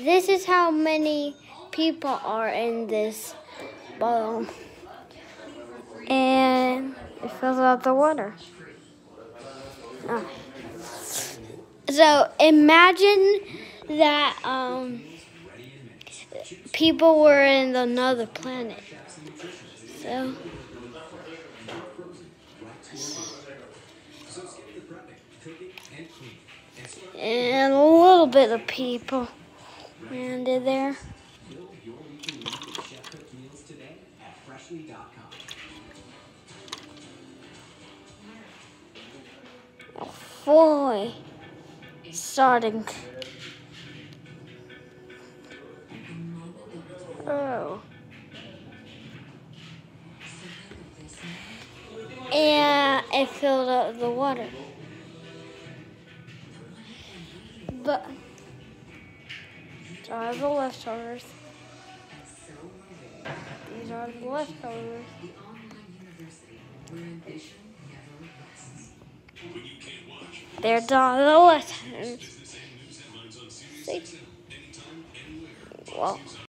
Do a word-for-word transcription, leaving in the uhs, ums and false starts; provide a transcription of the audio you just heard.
this is how many people are in this balloon. And it fills out the water. Oh. So imagine that um, people were in another planet. So, and a little bit of people landed there. Boy, starting. Oh. And it filled up the water. But these are the leftovers. These are the leftovers. They're the leftovers. See? Well.